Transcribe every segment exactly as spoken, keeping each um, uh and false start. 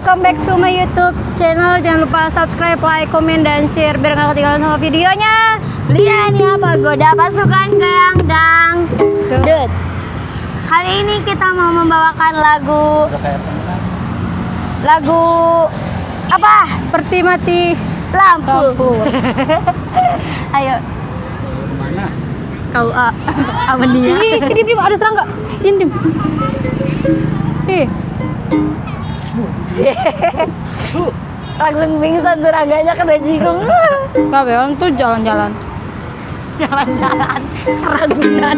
welcome back to my YouTube channel. Jangan lupa subscribe, like, komen, dan share biar gak ketinggalan sama videonya. Lian ya pagoda pasukan Gayang Dangdut. Kali ini kita mau membawakan lagu Lagu apa? Seperti mati Lampu. lampu. Ayo. Mana? Kau uh, Amenia. Ih, diam diam, ada serangga. Diam diam. Ih, Langsung pingsan seraganya kena jingkung. tapi orang tuh jalan-jalan. Jalan-jalan keragunan.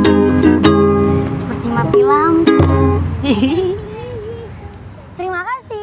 Terima kasih.